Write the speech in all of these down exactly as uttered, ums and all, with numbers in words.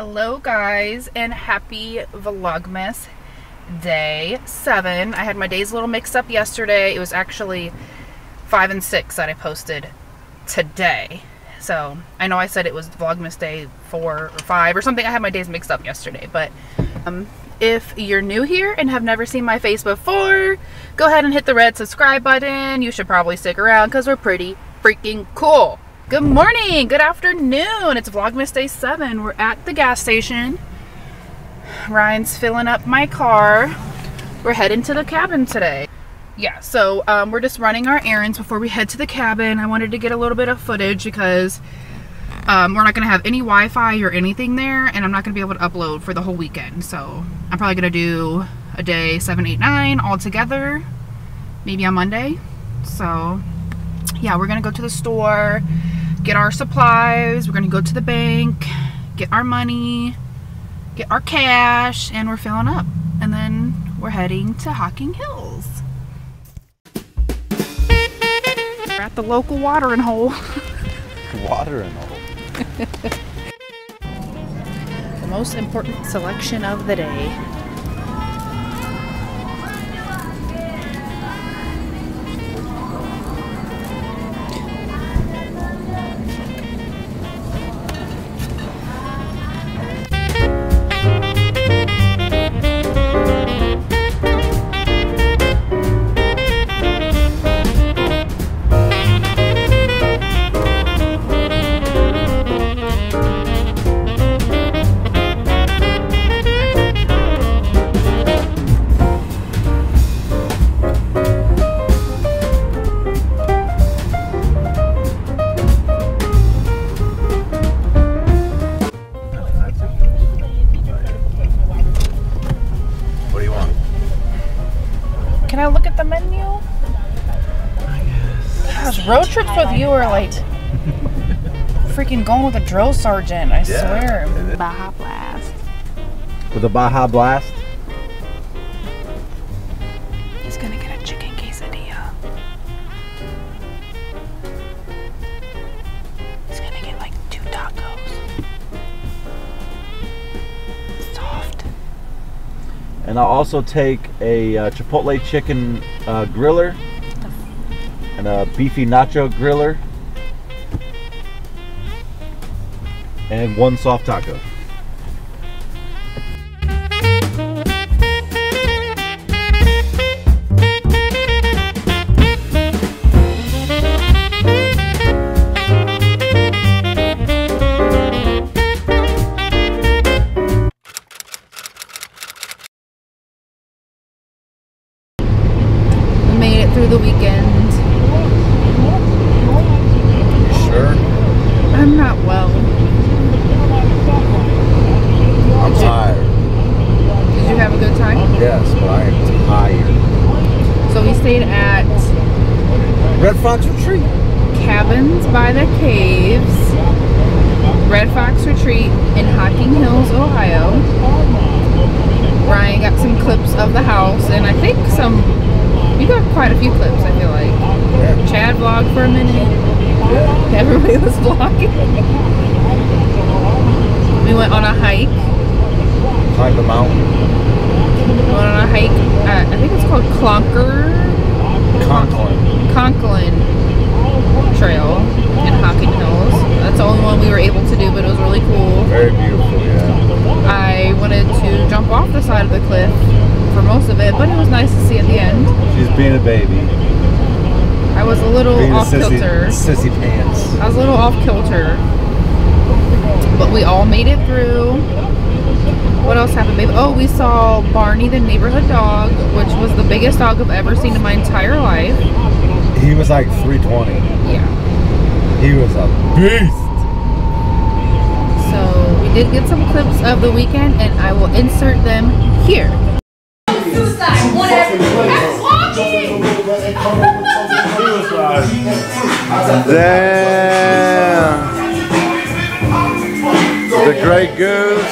Hello guys, and happy Vlogmas day seven. I had my days a little mixed up yesterday. It was actually five and six that I posted today. So I know I said it was Vlogmas day four or five or something. I had my days mixed up yesterday, but um, if you're new here and have never seen my face before, go ahead and hit the red subscribe button. You should probably stick around because we're pretty freaking cool. Good morning, good afternoon. It's Vlogmas day seven. We're at the gas station. Ryan's filling up my car. We're heading to the cabin today. Yeah, so um, we're just running our errands before we head to the cabin. I wanted to get a little bit of footage because um, we're not going to have any Wi-Fi or anything there, and I'm not going to be able to upload for the whole weekend. So I'm probably going to do a day seven, eight, nine all together, maybe on Monday. So yeah, we're going to go to the store, get our supplies, we're gonna go to the bank, get our money, get our cash, and we're filling up. And then we're heading to Hocking Hills. We're at the local watering hole. Watering hole. The most important selection of the day. Can I look at the menu? I guess. Gosh, road trips with you are like freaking going with a drill sergeant, I Yeah, swear. Baja Blast. With a Baja Blast? He's gonna get a chicken quesadilla. He's gonna get like two tacos. Soft. And I'll also take a uh, Chipotle chicken uh, griller and a beefy nacho griller and one soft taco. Through the weekend. You sure? I'm not well. I'm tired. Did you have a good time? Yes, but I am tired. So we stayed at Red Fox Retreat. Cabins by the Caves, Red Fox Retreat in Hocking Hills, Ohio. Ryan got some clips of the house, and I think some we got quite a few clips, I feel like. Yeah. Chad vlogged for a minute. Yeah. Everybody was vlogging. We went on a hike. Climbed the mountain. We went on a hike at, I think it's called Clonker. Conklin. Conklin Trail in Hocking Hills. That's the only one we were able to do, but it was really cool. Very beautiful, yeah. I wanted to jump off the side of the cliff for most of it, but it was nice to see at the end. She's being a baby. I was a little Being off a sissy, kilter. Sissy pants. I was a little off kilter, but we all made it through. What else happened, babe? Oh, we saw Barney the neighborhood dog, which was the biggest dog I've ever seen in my entire life. He was like three twenty. Yeah. He was a beast. So we did get some clips of the weekend, and I will insert them here. Suicide, whatever. That's walking. Damn. The Grey Goose.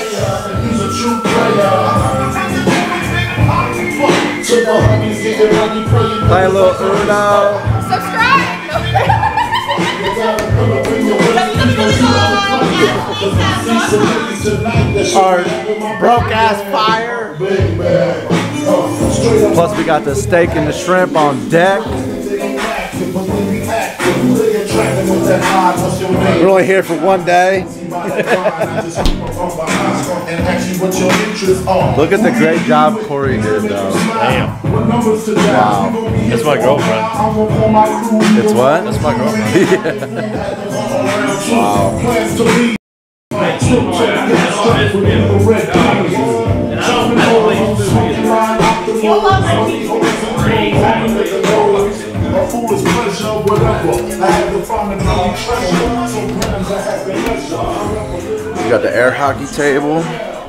Play a little Uno. Subscribe. No. Our broke ass fire. Plus we got the steak and the shrimp on deck. We're only here for one day. Look at the great job Corey did though. Damn. Wow. That's my girlfriend. It's what? That's my girlfriend. Wow. We got the air hockey table,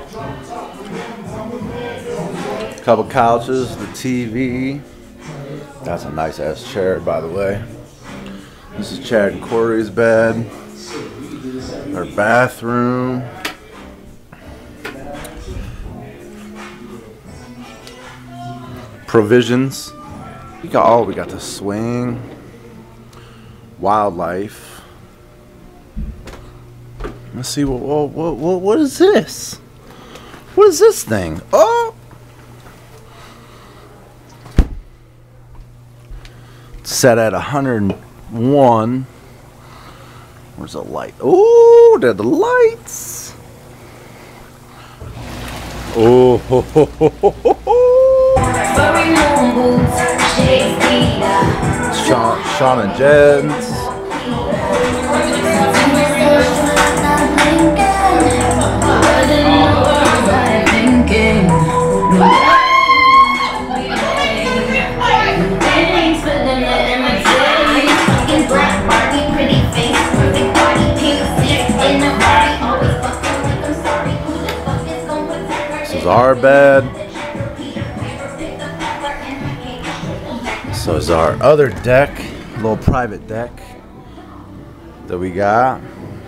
a couple couches, the T V. That's a nice ass chair, by the way. This is Chad and Corey's bed. Our bathroom. Provisions. We got oh, we got the swing. Wildlife. Let's see what what what what, what is this? What is this thing? Oh. Set at one hundred one. Where's the light? Oh, there are the lights. Oh, ho, ho, ho, ho, ho, ho. Sean, Sean and Jed's. This is our bed. So is our other deck, little private deck that we got.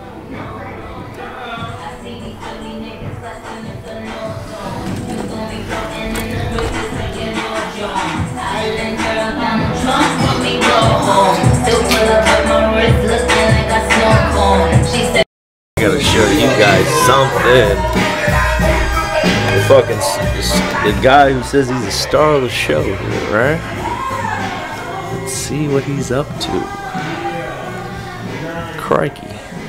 I gotta show you guys something. The fucking the guy who says he's the star of the show, right? Let's see what he's up to. Crikey.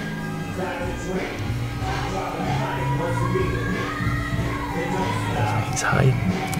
He's hiding.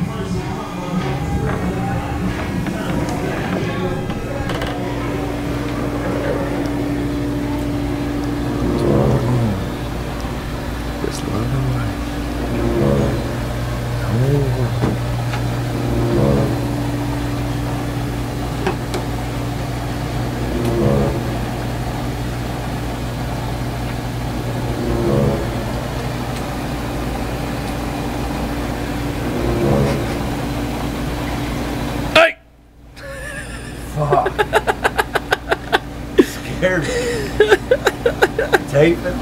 Scared me. Taping.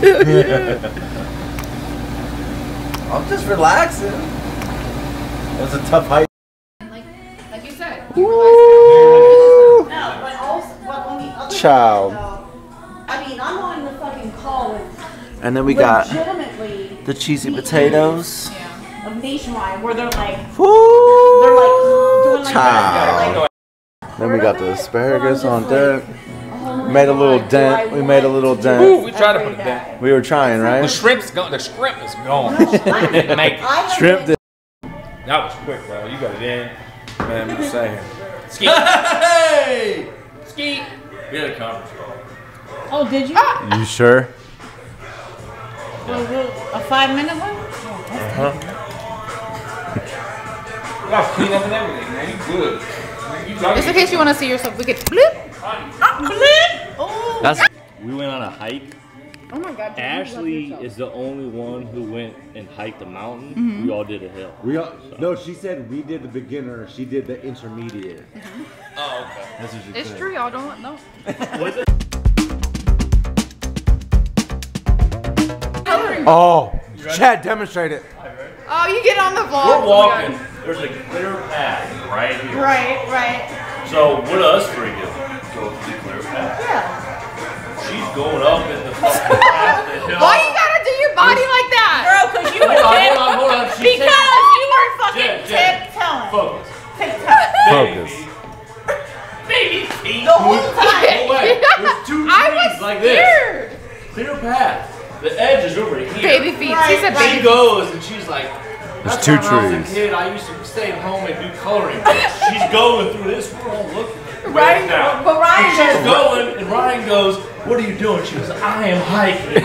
I'm just relaxing. That was a tough hike. Like, like you said. Woo! No, but also, but when the other Child. though, I mean, I'm on the fucking call with And then we got legitimately the cheesy potatoes. Yeah. of Nationwide, where they're like, Woo! they're like doing like, Child. like Then we got the asparagus on deck. oh We made a little my God, dent. do I We made a want little to dent. do Ooh, we tried to every put a day? dent. We were trying, The right? shrimp's gone. The shrimp is gone. I Didn't make it. have Shrimp been- did. That was quick, bro. You got it in. Man, I'm just saying. Ski. Hey! Ski. We had a conference call. Oh, did you? You sure? Was it a five minute one? Uh-huh. You got clean up and everything, man. You good. Man, you Just in case you want to see yourself, we could blip. Ah, blip. Oh. That's. We went on a hike. Oh my God. dude, you love Ashley yourself. is the only one who went and hiked a mountain. Mm-hmm. We all did a hill. We all, no, she said we did the beginner. She did the intermediate. Oh, okay. That's what she It's said. true, y'all don't know. Was it? Oh, Chad, demonstrate it. Oh, you get on the vlog. We're walking. There's a clear path right here. Right, right. So what do us three do? Go through the clear path. Yeah. She's going up in the fucking path. Why you gotta do your body like that? Girl, because you were Hold on, tip. hold on, hold on. She's Because you were fucking Jen, Jen, tiptoeing. Focus. Tiptoeing. Focus. Baby feet. The whole time. No way. There's two I trees was like scared. this. Clear path. The edge is over here. Baby feet. She said She baby. goes and she's like, There's that's two when I was trees. a kid, I used to stay at home and do coloring books. She's going through this world looking Right now. but Ryan And she's goes, going and Ryan goes, what are you doing? She goes, I am hiking.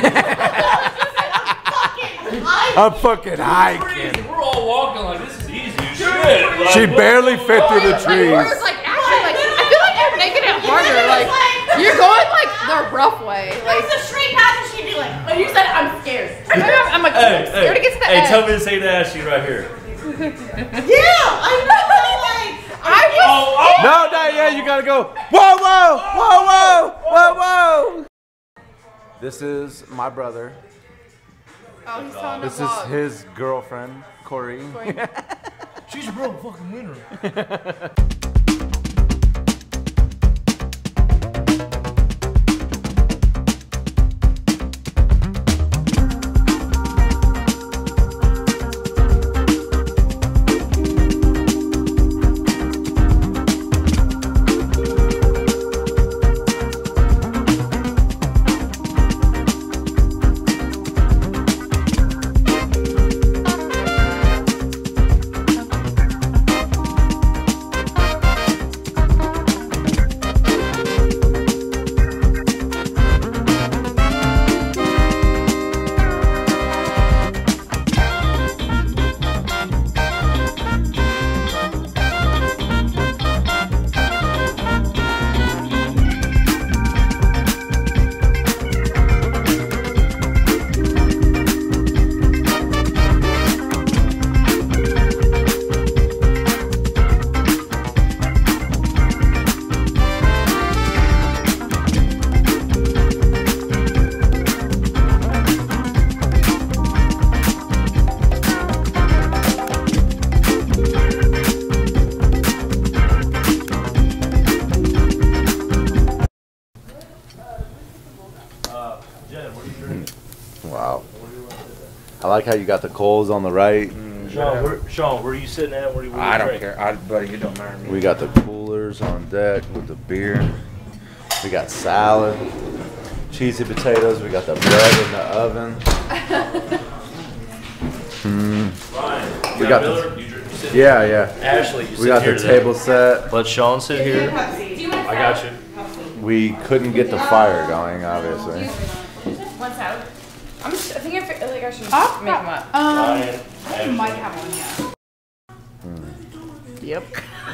I'm fucking hiking. Trees, We're all walking like this is easy as shit. Like, She what- barely fit through the Like, trees. yours, like, actually, like, I feel like you're making it harder. Like, you're going, like, the rough way. Like, it's a straight path and she'd be like, but you said I'm scared. I'm, I'm like, Hey, scared to get to the hey, edge. tell me to say to Ashley right here. Yeah, I know. Like, I was Oh, oh. No, not yet. You gotta go. Whoa, whoa, whoa, whoa, whoa, whoa. This is my brother. Oh, he's telling This the is vlog. his girlfriend, Corey. She's a real fucking winner. Wow. I like how you got the coals on the right. Sean, where, Sean, where are you sitting at? Where, where I you don't drinking? care. I, buddy, it don't matter to me. We got the coolers on deck with the beer. We got salad, cheesy potatoes. We got the bread in the oven. Mm. Ryan, We you got Miller? the- You drink- you sit Yeah, yeah. Ashley, you We sit got here the today. table set. Let Sean sit here. I got you. We couldn't get the fire going, obviously. what's out? I'm just, I think I feel like I should Oh, make them up. Um, Ryan, I Ashley. might have one, yeah. yep.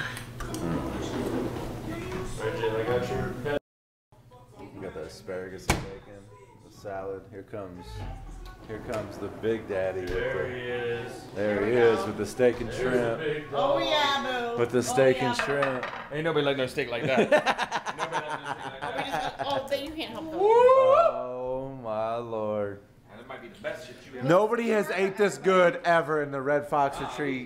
Reggie, I got your pen. We got the asparagus and bacon, the salad. Here comes, here comes the big daddy. With There the, he is. there he is with the steak and shrimp. Big Oh dog. yeah, boo. With the steak and shrimp. Ain't nobody like no steak like that. Nobody like no steak like that. Oh, then you can't help them. Oh my lord. And it might be the best shit you ever. Nobody has ate this good ever in the Red Fox Retreat.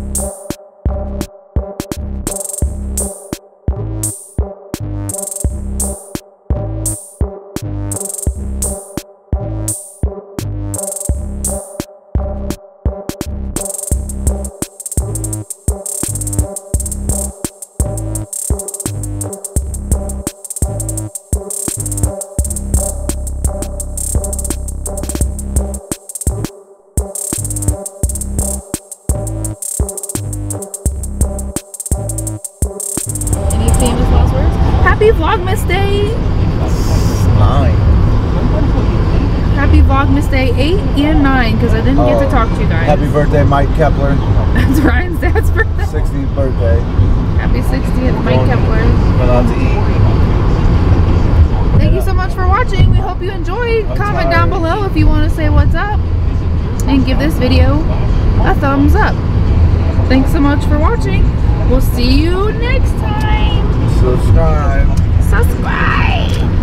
Any famous last words? Happy Vlogmas Day! Nine. Happy Vlogmas Day eight and nine, because I didn't get to talk to you guys. Happy birthday, Mike Kepler. That's Ryan's dad's birthday. sixtieth birthday. Happy sixtieth, Mike Kepler. Went out to eat. Thank you so much for watching. We hope you enjoyed. I'm Comment tired. down below if you want to say what's up. And give this video a thumbs up. Thanks so much for watching. We'll see you next time. Subscribe. Subscribe.